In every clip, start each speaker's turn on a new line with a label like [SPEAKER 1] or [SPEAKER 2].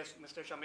[SPEAKER 1] Yes, Mr. Shamik.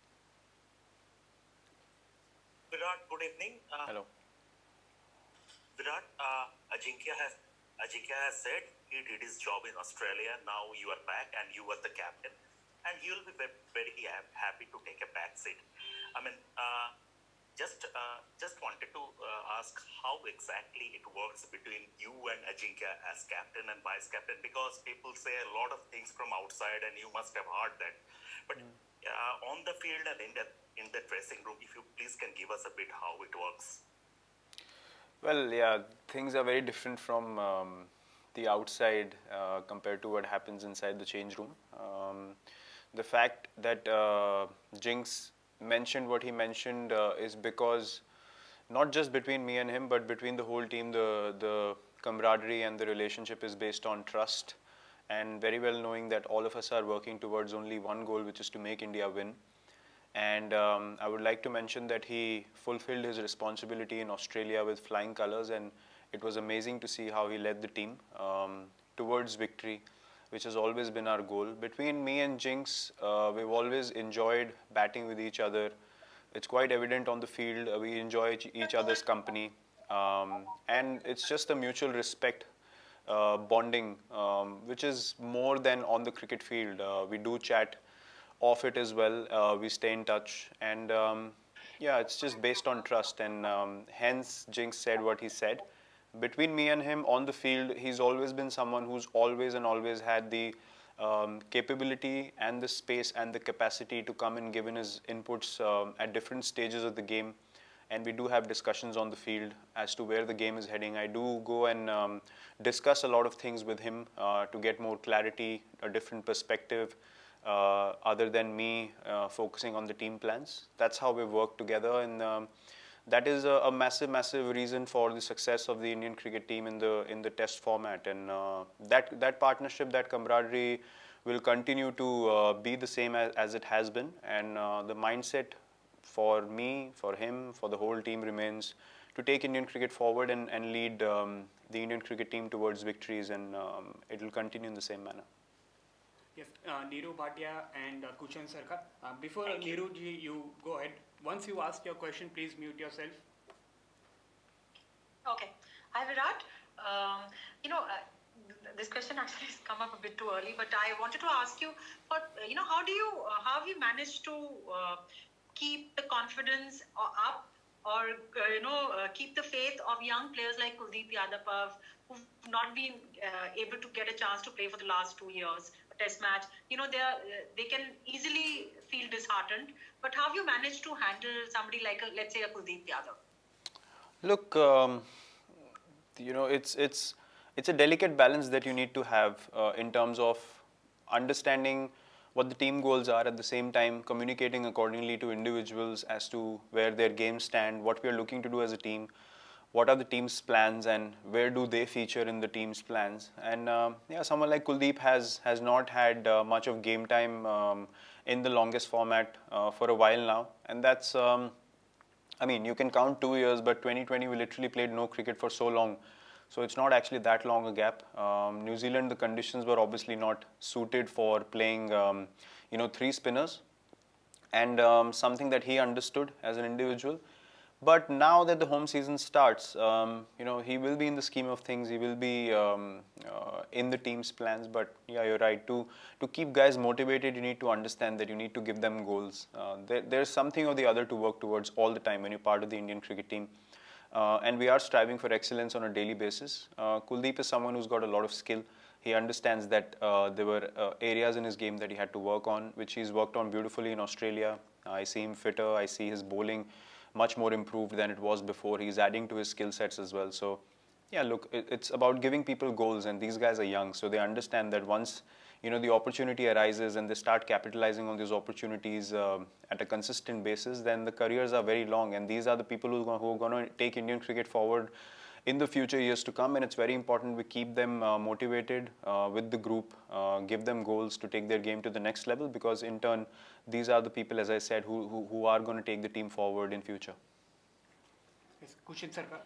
[SPEAKER 2] Virat, good evening.
[SPEAKER 3] Hello.
[SPEAKER 2] Virat, Ajinkya has said he did his job in Australia. Now you are back and you are the captain, and he will be very happy to take a back seat. I mean, just wanted to ask how exactly it works between you and Ajinkya as captain and vice captain, because people say a lot of things from outside, and you must have heard that. But on the field and in the dressing room, if you please can give us a bit how it works.
[SPEAKER 3] Well, yeah, things are very different from the outside compared to what happens inside the change room. The fact that Jinx mentioned what he mentioned is because not just between me and him, but between the whole team, the camaraderie and the relationship is based on trust, and very well knowing that all of us are working towards only one goal, which is to make India win. And I would like to mention that he fulfilled his responsibility in Australia with flying colors, and it was amazing to see how he led the team towards victory, which has always been our goal. Between me and Jinx, we've always enjoyed batting with each other. It's quite evident on the field. We enjoy each other's company, and it's just a mutual respect bonding, which is more than on the cricket field. We do chat off it as well. We stay in touch, and yeah, it's just based on trust, and hence Jinx said what he said. Between me and him on the field, he's always been someone who's always had the capability and the space and the capacity to come and give in his inputs at different stages of the game. And we do have discussions on the field as to where the game is heading. I do go and discuss a lot of things with him to get more clarity, a different perspective, other than me focusing on the team plans. That's how we work together, and that is a massive reason for the success of the Indian cricket team in the Test format. And that partnership, that camaraderie, will continue to be the same as it has been. And the mindset for me, for him, for the whole team remains to take Indian cricket forward and lead the Indian cricket team towards victories, and it will continue in the same manner.
[SPEAKER 1] Yes, Neeru Bhatia and Kuchan Sarkar. Before Neeru ji, you go ahead. Once you ask your question, please mute yourself.
[SPEAKER 4] Okay. Hi, Virat. This question actually has come up a bit too early, but I wanted to ask you, how have you managed to keep the confidence up, or keep the faith of young players like Kuldeep Yadav, who've not been able to get a chance to play for the last 2 years, a test match. They can easily feel disheartened. But how have you managed to handle somebody like, let's say, a Kuldeep Yadav?
[SPEAKER 3] Look, it's a delicate balance that you need to have in terms of understanding what the team goals are, at the same time communicating accordingly to individuals as to where their games stand, what we are looking to do as a team, what are the team's plans, and where do they feature in the team's plans. And yeah, someone like Kuldeep has not had much of game time in the longest format for a while now, and that's I mean, you can count 2 years, but 2020 we literally played no cricket for so long. So it's not actually that long a gap. New Zealand, the conditions were obviously not suited for playing, 3 spinners, and something that he understood as an individual. But now that the home season starts, he will be in the scheme of things. He will be in the team's plans. But yeah, you're right. To keep guys motivated, you need to understand that you need to give them goals. There's something or the other to work towards all the time when you're part of the Indian cricket team. And we are striving for excellence on a daily basis. Kuldeep is someone who's got a lot of skill. He understands that there were areas in his game that he had to work on, which he's worked on beautifully in Australia. I see him fitter. I see his bowling much more improved than it was before. He's adding to his skill sets as well. So yeah, look, it's about giving people goals, and these guys are young, so they understand that once the opportunity arises and they start capitalizing on these opportunities at a consistent basis, then the careers are very long, and these are the people who are going to take Indian cricket forward in the future years to come. And it's very important we keep them motivated with the group, give them goals to take their game to the next level, because in turn these are the people, as I said, who are going to take the team forward in future.
[SPEAKER 1] Yes, Kuchan Sarkar.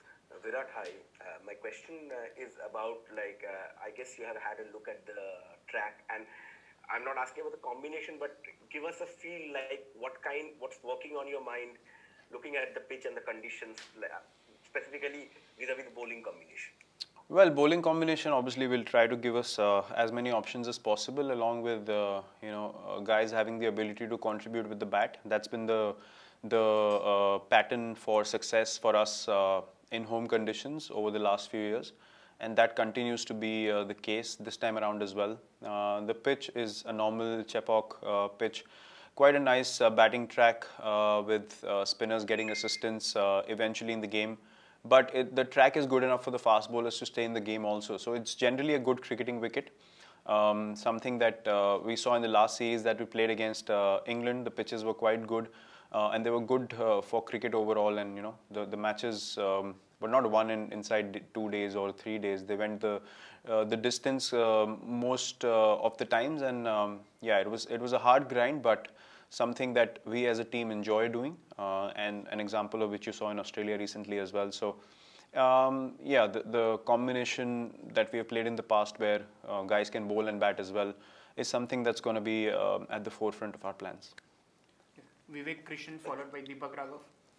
[SPEAKER 5] Virat, hi. My question is about, I guess you have had a look at the track? And I'm not asking about the combination, but give us a feel like what's working on your mind, looking at the pitch and the conditions, specifically vis-a-vis the bowling combination.
[SPEAKER 3] Well, bowling combination obviously will try to give us as many options as possible, along with guys having the ability to contribute with the bat. That's been the pattern for success for us in home conditions over the last few years, and that continues to be the case this time around as well. The pitch is a normal Chepauk pitch, quite a nice batting track with spinners getting assistance eventually in the game. But the track is good enough for the fast bowlers to stay in the game also. So it's generally a good cricketing wicket. Something that we saw in the last series that we played against England. The pitches were quite good, and they were good for cricket overall. And the matches were not won inside 2 days or 3 days. They went the distance most of the times, and yeah, it was a hard grind, but something that we as a team enjoy doing, and an example of which you saw in Australia recently as well. So yeah, the combination that we have played in the past where guys can bowl and bat as well is something that's going to be at the forefront of our plans.
[SPEAKER 1] Vivek Krishnan followed by Deepak Raghav.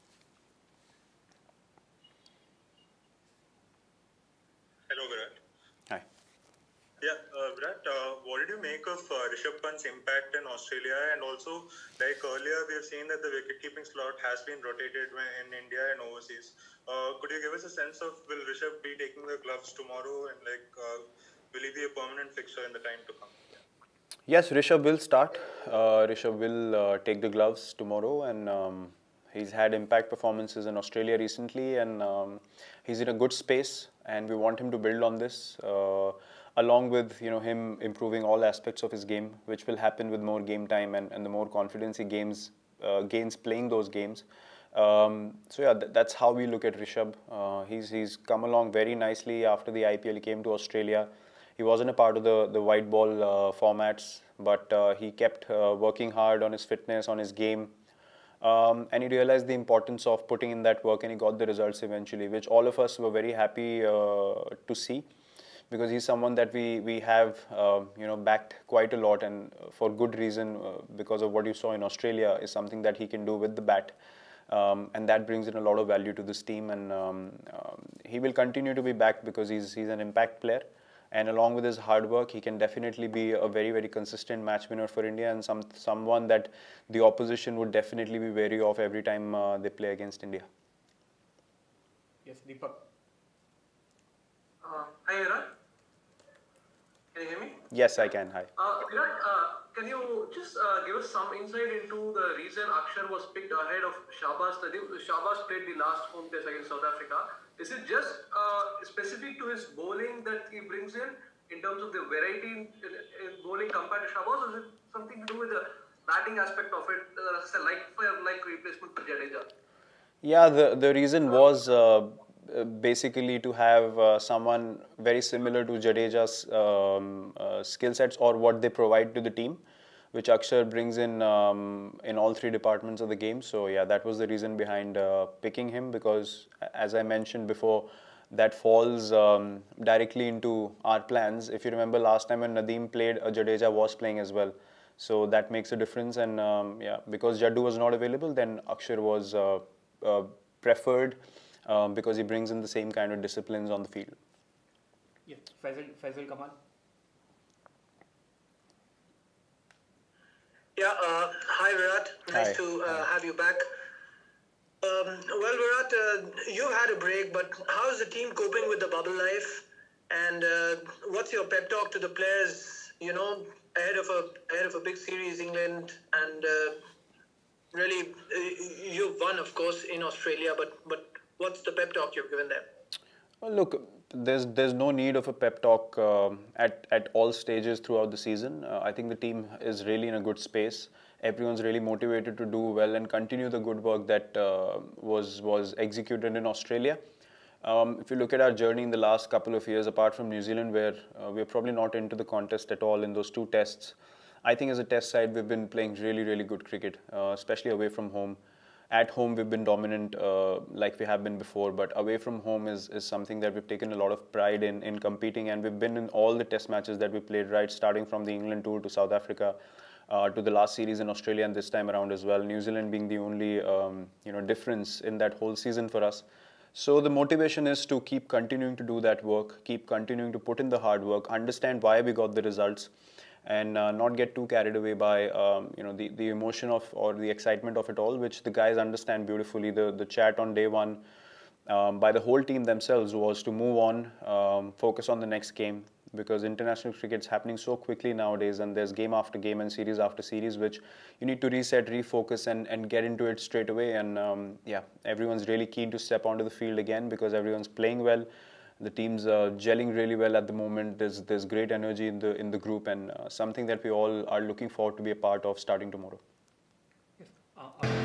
[SPEAKER 6] Hello, Virat.
[SPEAKER 3] Hi.
[SPEAKER 6] Yeah, Virat, what did you make of Rishabh Pant's impact in Australia? And also, like earlier, we have seen that the wicket-keeping slot has been rotated in India and overseas. Could you give us a sense of, will Rishabh be taking the gloves tomorrow, and will he be a permanent fixture in the time to come?
[SPEAKER 3] Yes, Rishabh will start. Rishabh will take the gloves tomorrow, and he's had impact performances in Australia recently, and he's in a good space, and we want him to build on this. Along with him improving all aspects of his game, which will happen with more game time and the more confidence he gains playing those games. So yeah, that's how we look at Rishabh. He's come along very nicely after the IPL. He came to Australia. He wasn't a part of the white ball formats, but he kept working hard on his fitness, on his game. And he realized the importance of putting in that work, and he got the results eventually, which all of us were very happy to see. Because he's someone that we have backed quite a lot, and for good reason, because of what you saw in Australia is something that he can do with the bat, and that brings in a lot of value to this team, and he will continue to be backed because he's an impact player, and along with his hard work, he can definitely be a very, very consistent match winner for India, and someone that the opposition would definitely be wary of every time they play against India.
[SPEAKER 1] Yes, Deepak.
[SPEAKER 7] Hi, Virat. Can you hear me?
[SPEAKER 3] Yes, I can. Hi.
[SPEAKER 7] Virat, can you just give us some insight into the reason Akshar was picked ahead of Shahbaz Nadeem? Shahbaz played the last home test against South Africa. Is it just specific to his bowling that he brings in terms of the variety in bowling compared to Shahbaz, or is it something to do with the batting aspect of it, a like replacement for Jadeja?
[SPEAKER 3] Yeah, the reason was basically to have someone very similar to Jadeja's skill sets or what they provide to the team, which Akshar brings in all three departments of the game. So yeah, that was the reason behind picking him, because as I mentioned before, that falls directly into our plans. If you remember last time when Nadeem played, Jadeja was playing as well. So that makes a difference, and yeah, because Jaddu was not available, then Akshar was preferred because he brings in the same kind of disciplines on the field.
[SPEAKER 1] Yes, Faisal Kamal.
[SPEAKER 8] Yeah, hi Virat, nice
[SPEAKER 3] Hi.
[SPEAKER 8] to have you back. Well Virat, you've had a break, but how is the team coping with the bubble life? And what's your pep talk to the players, ahead of a big series, England, and really, you've won, of course, in Australia, but what's the pep talk you've given them?
[SPEAKER 3] Well, look, there's no need of a pep talk at all stages throughout the season. I think the team is really in a good space. Everyone's really motivated to do well and continue the good work that was executed in Australia. If you look at our journey in the last couple of years, apart from New Zealand, where we're probably not into the contest at all in those two tests, I think as a test side, we've been playing really, really good cricket, especially away from home. at home we've been dominant like we have been before, but away from home is something that we've taken a lot of pride in competing, and we've been in all the test matches that we played, right, starting from the England tour to South Africa, to the last series in Australia and this time around as well, New Zealand being the only difference in that whole season for us. So the motivation is to keep continuing to do that work, keep continuing to put in the hard work, understand why we got the results, and not get too carried away by the emotion of or the excitement of it all, which the guys understand beautifully. The chat on day one by the whole team themselves was to move on, focus on the next game, because international cricket's happening so quickly nowadays, and there's game after game and series after series, which you need to reset, refocus, and get into it straight away. And everyone's really keen to step onto the field again because everyone's playing well. The team's gelling really well at the moment. There's great energy in the group, and something that we all are looking forward to be a part of starting tomorrow.
[SPEAKER 1] Yes.